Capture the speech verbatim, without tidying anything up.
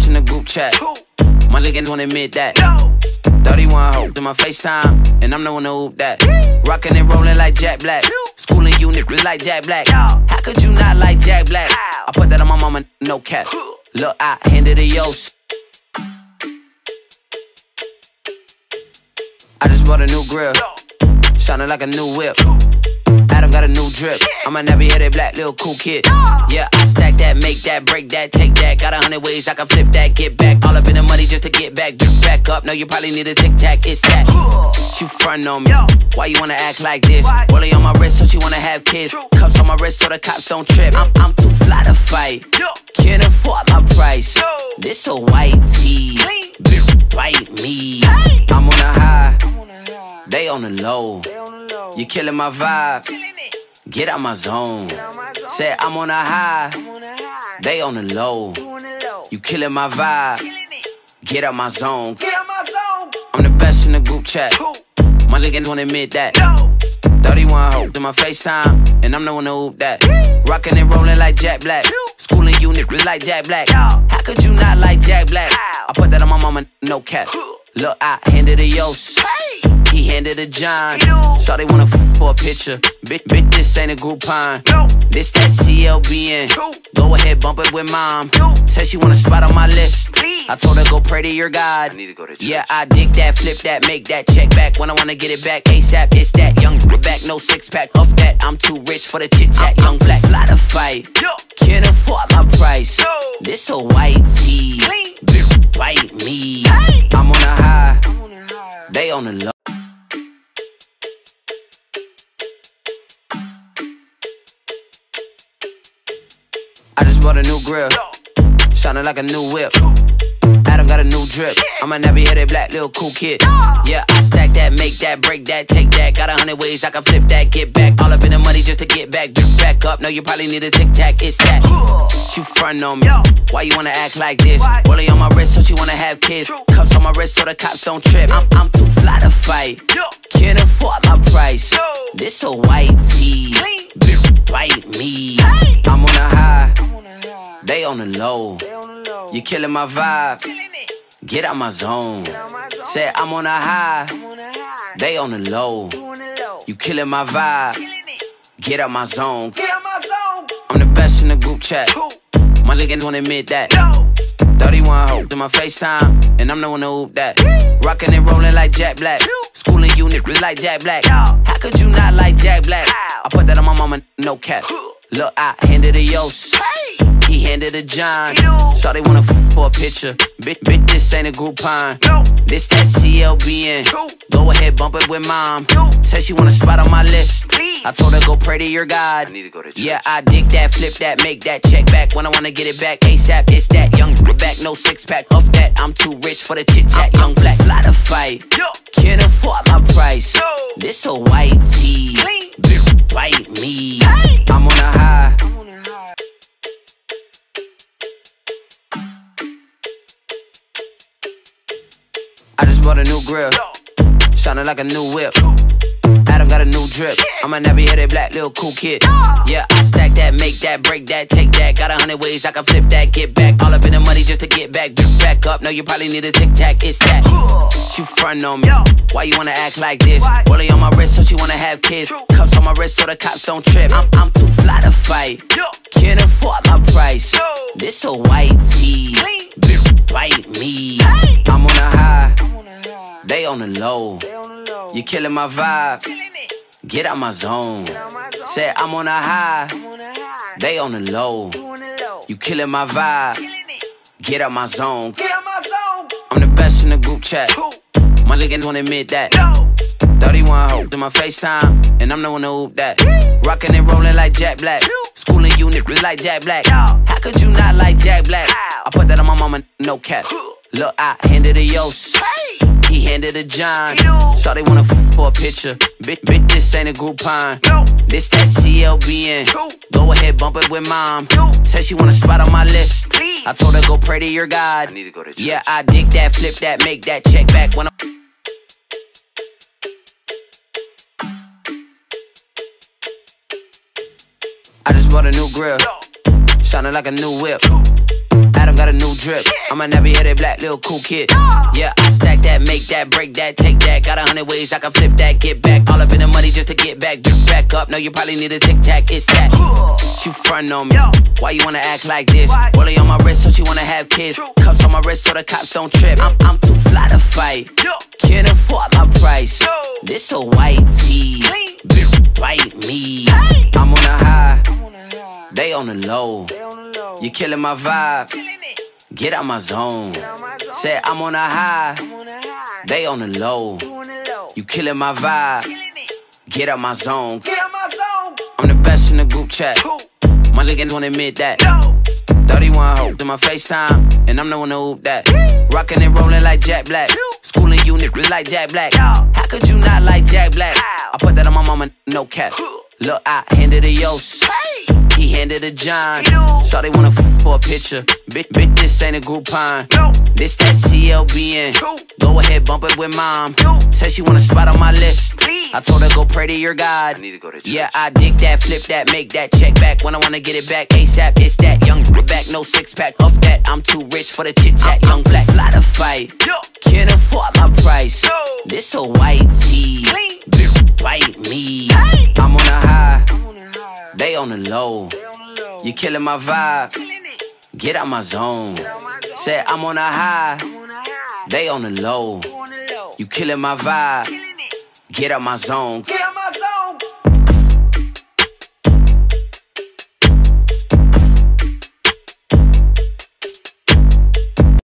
best in the group chat. My niggas won't admit that. thirty-one hoes in my FaceTime, and I'm the one to hoop that. Rockin' and rollin' like Jack Black. Schooling you niggas like Jack Black. How could you not like Jack Black? I put that on my mama, no cap. Look, I handed it yours. I just bought a new grill, shining like a new whip. Adam got a new drip. I'm a nappy-headed black little cool kid. Yeah, I stack that, make that, break that, take that. Got a hundred ways I can flip that, get back. All up in the money just to get back, get back up. No, you probably need a tic-tac, it's that. She front on me, why you wanna act like this? Rollie on my wrist so she wanna have kids. Cuffs on my wrist so the cops don't trip. I'm, I'm too fly to fight, can't afford my price. This a white tee, bite me. I'm on a high, they on the low. You killing my vibe, get out my zone. Said I'm on a high, they on the low. You killing my vibe, get out my zone. I'm the best in the group chat, my niggas won't admit that. thirty-one hoes in my FaceTime, and I'm the one to hoop that. Rockin' and rollin' like Jack Black. Schooling you niggas like Jack Black. How could you not like Jack Black? I put that on my mama, no cap. Look, I handed it yours. He handed a John. Shawty wanna f for a picture. Bitch, bitch, this ain't a Groupon. This that C L B N. Go ahead, bump it with mom. Said she want a spot on my list. I told her go pray to your God. I need to go to church. Yeah, I dig that, flip that, make that check back. When I wanna get it back ASAP, it's that young back, no six pack. Off that, I'm too rich for the chit chat. Young black, fly to fight. Can't afford my price. This a white tee, bite me. I'm on a high, they on the low. I just bought a new grill, shining like a new whip. Adam got a new drip. I'm a nappy-headed black little cool kid. Yeah, I stack that, make that, break that, take that. Got a hundred ways I can flip that, get back. All up in the money just to get back, get back up. No, you probably need a tic-tac, it's that. She front on me, why you wanna act like this? Rollie on my wrist so she wanna have kids. Cuffs on my wrist so the cops don't trip. I'm, I'm too fly to fight, can't afford my price. This a white tee, bite me. I'm on a high, they on the low. You killing my vibe, get out my zone. Said I'm on a high, they on the low. You killing my vibe, get out my zone. I'm the best in the group chat, my niggas won't admit that. thirty-one hoes in my FaceTime, and I'm the one to hoop that. Rockin' and rollin' like Jack Black. Schooling you niggas like Jack Black. How could you not like Jack Black? I put that on my mama, no cap. Look, I handed it yours. He handed a John. Shawty wanna f for a picture. Bitch, bitch, this ain't a Groupon. This that C L B N. Go ahead, bump it with mom. Said she want a spot on my list. I told her go pray to your God. I need to go to church. Yeah, I dig that, flip that, make that check back. When I wanna get it back ASAP, it's that young back, no six pack. Off that, I'm too rich for the chit chat. Young black, fly to fight. Can't afford my price. This a white tee, bite me. I'm on a high. I just bought a new grill, shining like a new whip. Adam got a new drip. I'm a nappy-headed black little cool kid. Yeah, I stack that, make that, break that, take that. Got a hundred ways I can flip that, get back. All up in the money just to get back, get back up. No, you probably need a tic-tac, it's that. She front on me, why you wanna act like this? Rollie on my wrist so she wanna have kids. Cuffs on my wrist so the cops don't trip. I'm, I'm too fly to fight, can't afford my price. This a white tee, bite me. I'm on a high, they on the low. You killing my vibe, get out my zone. Said I'm on a high, they on the low. You killing my vibe, get out my zone. I'm the best in the group chat, my niggas won't admit that. thirty-one hoes in my FaceTime, and I'm the one to hoop that. Rockin' and rollin' like Jack Black. Schooling you niggas like Jack Black. How could you not like Jack Black? I put that on my mama, no cap. Look, I handed it yours. He handed a John. Shawty wanna f for a picture. Bitch, bitch, this ain't a Groupon. This that C L B N. Go ahead, bump it with mom. Said she want a spot on my list. I told her go pray to your God. I need to go to church. Yeah, I dig that, flip that, make that check back when I I just bought a new grill, shining like a new whip. Adam got a new drip. I'm a nappy headed black little cool kid. Yeah, I stack that, make that, break that, take that. Got a hundred ways I can flip that, get back. All up in the money just to get back, get back up. No, you probably need a tic tac, it's that. She front on me. Why you wanna act like this? Rollie on my wrist, so she wanna have kids. Cuffs on my wrist, so the cops don't trip. I'm, I'm too fly to fight. Can't afford my price. This a white tee. Bite me. I'm on a high. They on the low. You killing my vibe. Get out my zone. Said I'm on a high. They on the low. You killing my vibe. Get out my zone. I'm the best in the group chat. My niggas won't admit that. thirty-one hoes in my FaceTime, and I'm the one to hoop that. Rockin' and rollin' like Jack Black. Schooling unit like Jack Black. How could you not like Jack Black? I put that on my mama, no cap. Look, I handed a Yos. He handed a John. Shawty wanna f for a picture. Bitch, bitch, this ain't a Groupon. This that C L B N. Go ahead, bump it with mom. Said she want a spot on my list. I told her go pray to your God. I need to go to church. Yeah, I dig that, flip that, make that check back. When I wanna get it back, ASAP, it's that. Young back, no six pack. Off that, I'm too rich for the chit chat. Young black, fly to fight. Can't afford my price. This a white tee. Bite me. I'm on a high. They on the low. You killing my vibe. Get out my zone. Said I'm on a high. They on the low. You killing my vibe. Get out my zone.